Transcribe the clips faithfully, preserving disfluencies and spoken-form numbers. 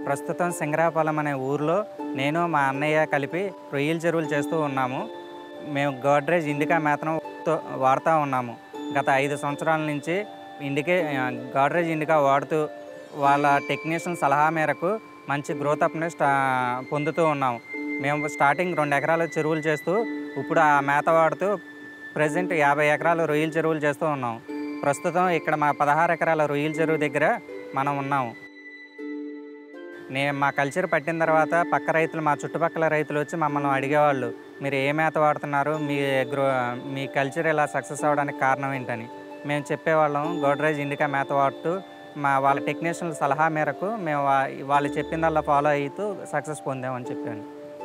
ప్రస్తుతం సింగరాపాలెం అనే ఊరిలో నేను మా అన్నయ్య కలిపి రొయ్యల చెరువులు చేస్తూ ఉన్నాము. మేము గోడ్రేజ్ ఇండికా మేతను వాడుతూ ఉన్నాము. గత ఐదు సంవత్సరాల నుంచి ఇండికే గోడ్రేజ్ ఇండికా వాడుతూ వాళ్ళ టెక్నీషియన్ సలహా మేరకు మంచి గ్రోత్ అప్ని స్టా పొందుతూ ఉన్నాము. మేము స్టార్టింగ్ రెండు ఎకరాల చెరువులు చేస్తూ ఇప్పుడు ఆ మేత వాడుతూ ప్రజెంట్ యాభై ఎకరాలు రొయ్యల చెరువులు చేస్తూ ఉన్నాము. ప్రస్తుతం ఇక్కడ మా పదహారు ఎకరాల రొయ్యల చెరువు దగ్గర మనం ఉన్నాము. నేను మా కల్చర్ పట్టిన తర్వాత పక్క రైతులు, మా చుట్టుపక్కల రైతులు వచ్చి మమ్మల్ని అడిగేవాళ్ళు, మీరు ఏ మేత వాడుతున్నారు, మీ గ్రో మీ కల్చర్ ఇలా సక్సెస్ అవ్వడానికి కారణం ఏంటని. మేము చెప్పేవాళ్ళం గోడ్రేజ్ ఇండికా మేత వాడుతూ మా వాళ్ళ టెక్నీషియన్ల సలహా మేరకు మేము వాళ్ళు చెప్పిందల్లా ఫాలో అవుతూ సక్సెస్ పొందామని చెప్పాను.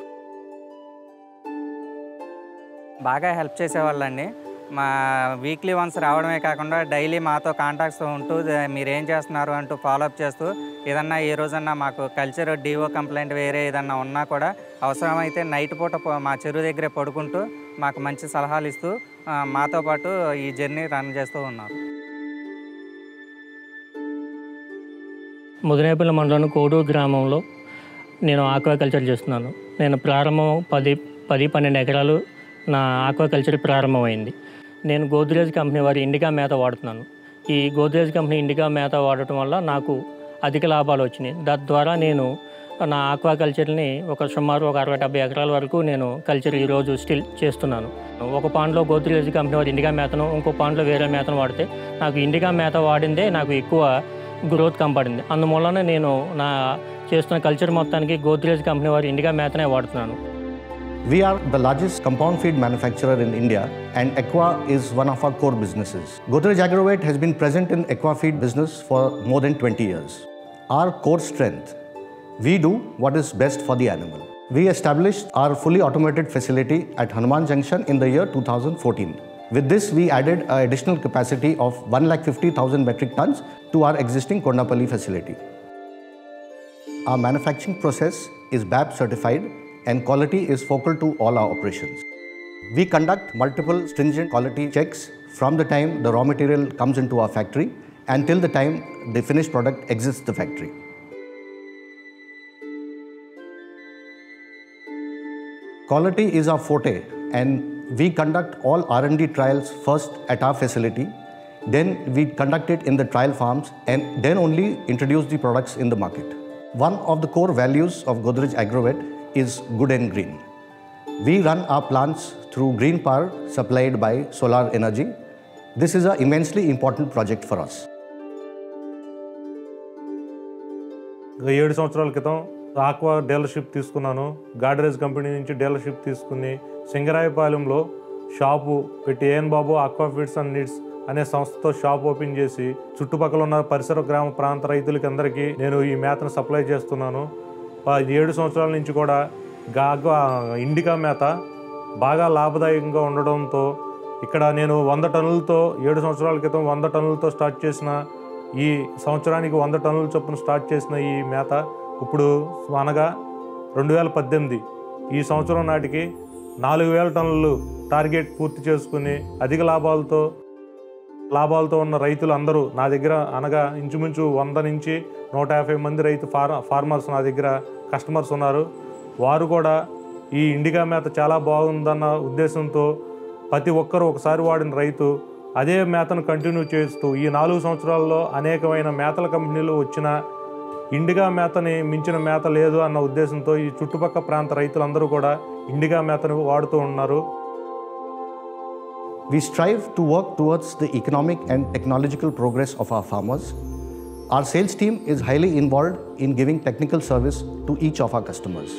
బాగా హెల్ప్ చేసేవాళ్ళండి. మా వీక్లీ వన్స్ రావడమే కాకుండా డైలీ మాతో కాంటాక్ట్స్ ఉంటూ మీరేం చేస్తున్నారు అంటూ ఫాలోఅప్ చేస్తూ ఏదన్నా ఏ రోజన్నా మాకు కల్చర్ డిఓ కంప్లైంట్ వేరే ఏదన్నా ఉన్నా కూడా అవసరమైతే నైట్ పూట మా చెరువు దగ్గరే పడుకుంటూ మాకు మంచి సలహాలు ఇస్తూ మాతో పాటు ఈ జర్నీ రన్ చేస్తూ ఉన్నారు. ముదినేపల్లి మండలం కోడూరు గ్రామంలో నేను ఆక్వా కల్చర్ చేస్తున్నాను. నేను ప్రారంభం పది పది పన్నెండు ఎకరాలు నా ఆక్వా కల్చర్ ప్రారంభమైంది. నేను గోద్రేజ్ కంపెనీ వారి ఇండికా మేత వాడుతున్నాను. ఈ గోద్రేజ్ కంపెనీ ఇండికా మేత వాడటం వల్ల నాకు అధిక లాభాలు వచ్చినాయి. తద్వారా నేను నా ఆక్వా కల్చర్ని ఒక సుమారు ఒక అరవై డెబ్బై ఎకరాల వరకు నేను కల్చర్ ఈరోజు స్టిల్ చేస్తున్నాను. ఒక పాండ్లో గోద్రేజ్ కంపెనీ వారి ఇండికా మేతను, ఇంకో పాండ్లో వేరే మేతను వాడితే నాకు ఇండికా మేత వాడిందే నాకు ఎక్కువ గ్రోత్ కంపడింది. అందువలన నేను నా చేస్తున్న కల్చర్ మొత్తానికి గోద్రేజ్ కంపెనీ వారి ఇండికా మేతనే వాడుతున్నాను. We are the largest compound feed manufacturer in India, and Aqua is one of our core businesses. Godrej Agrovet has been present in Aqua Feed business for more than twenty years. Our core strength, we do what is best for the animal. We established our fully automated facility at Hanuman Junction in the year two thousand fourteen. With this, we added an additional capacity of one lakh fifty thousand metric tons to our existing Kondapalli facility. Our manufacturing process is B A B certified and quality is focal to all our operations. We conduct multiple stringent quality checks from the time the raw material comes into our factory until the time the finished product exits the factory. Quality is our forte, and we conduct all R and D trials first at our facility, then we conduct it in the trial farms, and then only introduce the products in the market. One of the core values of Godrej Agrovet is good and green. We run our plants through green power supplied by solar energy. This is an immensely important project for us. ఏడు సంవత్సరాల క్రితం aqua dealership తీసుకున్నాను. Godrej company నుంచి dealership తీసుకుని సింగరాయపాలెంలో shop పెట్టి AN Babu aqua feeds and needs అనే సంస్థతో షాప్ ఓపెన్ చేసి చుట్టుపక్కల ఉన్న పరిసర గ్రామ ప్రాంత రైతులకి అందరికీ నేను ఈ మేతను సప్లై చేస్తున్నాను. ఏడు సంవత్సరాల నుంచి కూడా గాగా ఇండికా మేత బాగా లాభదాయకంగా ఉండడంతో ఇక్కడ నేను వంద టన్నులతో ఏడు సంవత్సరాల క్రితం వంద టన్నులతో స్టార్ట్ చేసిన ఈ సంవత్సరానికి వంద టన్నుల చొప్పున స్టార్ట్ చేసిన ఈ మేత ఇప్పుడు అనగా రెండు వేల పద్దెనిమిది ఈ సంవత్సరం నాటికి నాలుగు వేల టన్నులు టార్గెట్ పూర్తి చేసుకుని అధిక లాభాలతో లాభాలతో ఉన్న రైతులు అందరూ నా దగ్గర అనగా ఇంచుమించు వంద నుంచి నూట యాభై మంది రైతు ఫార్ ఫార్మర్స్ నా దగ్గర కస్టమర్స్ ఉన్నారు. వారు కూడా ఈ ఇండికా మేత చాలా బాగుందన్న ఉద్దేశంతో ప్రతి ఒక్కరూ ఒకసారి వాడిన రైతు అదే మేతను కంటిన్యూ చేస్తూ ఈ నాలుగు సంవత్సరాల్లో అనేకమైన మేతల కంపెనీలు వచ్చిన ఇండికా మేతని మించిన మేత లేదు అన్న ఉద్దేశంతో ఈ చుట్టుపక్కల ప్రాంత రైతులందరూ కూడా ఇండికా మేతను వాడుతూ ఉన్నారు. We strive to work towards the economic and technological progress of our farmers. Our sales team is highly involved in giving technical service to each of our customers.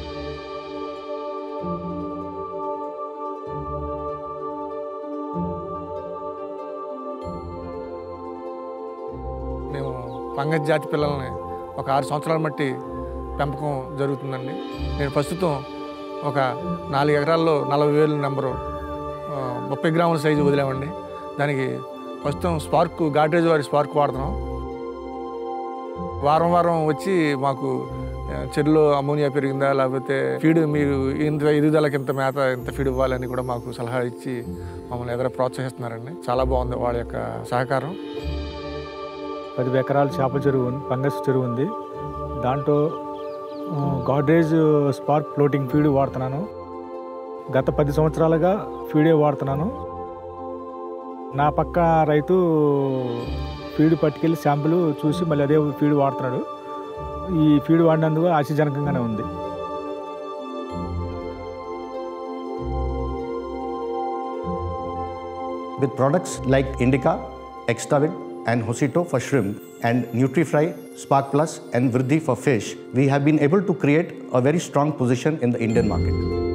మేము పంగజ్ జాతి పిల్లల్ని ఒక ఆరు సంవత్సరాల మట్టి పెంపకం జరుగుతుందండి. నేను ప్రస్తుతం ఒక నాలుగు ఎకరాల్లో నలభై వేలు నెంబరు ముప్పై గ్రాముల సైజు వదిలేమండి. దానికి ప్రస్తుతం స్పార్క్ గాడ్రేజ్ వారి స్పార్క్ వాడుతున్నాం. వారం వారం వచ్చి మాకు చెరువులో అమోనియా పెరిగిందా, లేకపోతే ఫీడ్ మీరు ఇంత ఎదుగుదలకి ఇంత మేత ఇంత ఫీడ్ ఇవ్వాలని కూడా మాకు సలహా ఇచ్చి మమ్మల్ని ఎదురు ప్రోత్సహిస్తున్నారండి. చాలా బాగుంది వాళ్ళ యొక్క సహకారం. పది ఎకరాల చేపల చెరువు పంగస్ చెరువు ఉంది. దాంట్లో గాడ్రేజ్ స్పార్క్ ఫ్లోటింగ్ ఫీడ్ వాడుతున్నాను. గత పది సంవత్సరాలుగా ఫీడే వాడుతున్నాను. నా పక్క రైతు ఫీడ్ పట్టుకెళ్ళి శాంపుల్ చూసి మళ్ళీ అదే ఫీడ్ వాడుతున్నాడు. ఈ ఫీడ్ వాడినందుకు ఆశాజనకంగానే ఉంది. With products like Indica, Extavit and Hosito for shrimp and NutriFry, Spark Plus and Vriddhi for fish, we have been able to create a very strong position in the Indian market.